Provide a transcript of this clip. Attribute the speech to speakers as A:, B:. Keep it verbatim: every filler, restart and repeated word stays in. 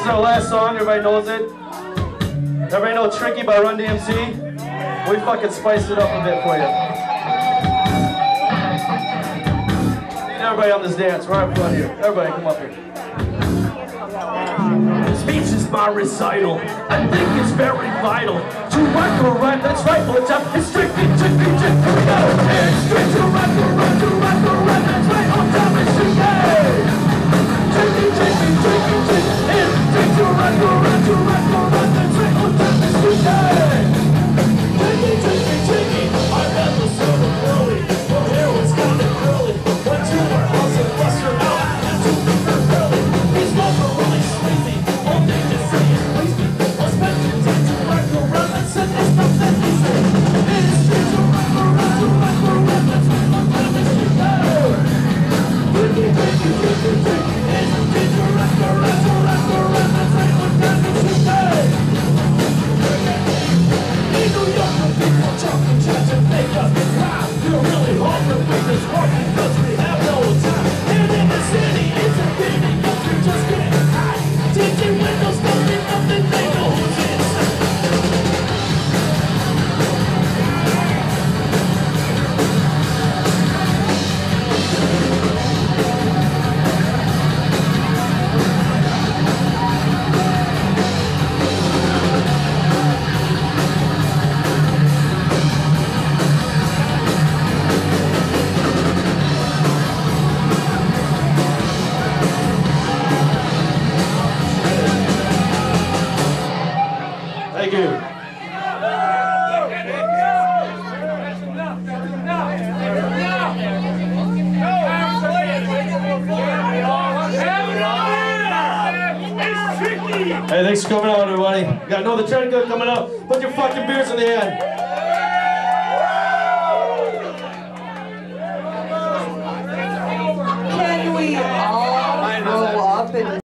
A: our last song. Everybody knows it. Everybody know Tricky by Run D M C? We fucking spiced it up a bit for you. Need everybody on this dance. Right in front of you. Everybody come up here. Speech is my recital. I think it's very vital to rock or rhyme. That's right, boys. It's tricky, tricky, tricky. Here we go. It's tricky to rock or rhyme, to rock or rhyme. That's right, on time it's tricky. Tricky, tricky, tricky, tricky. It's tricky to rock or rhyme, to rock or rhyme. That's right, on time it's tricky. Tricky, tricky, tricky. I got the silver early. Well, here was kind of curly. Went to our house and bust her out. And to the early. These guys are really sleazy. All they just say is please me. I'll spend your time to rock or rhyme. And said it's not that easy. It's tricky to rock or rhyme, to rock or rhyme. That's right, on time it's tricky. Tricky, tricky, tricky, tricky. It's tricky to rock or rhyme, to rock or rhyme. That's right, on time it's tricky. In New York, the people jump and judge and make us proud. You're really hard to make this work because we have no time. And in the city, it's a beating up. You're just getting high. Tinted windows, nothing, nothing, they know who's inside. Thank you. Hey, thanks for coming out, everybody. Got another turn good coming up. Put your fucking beers in the hand.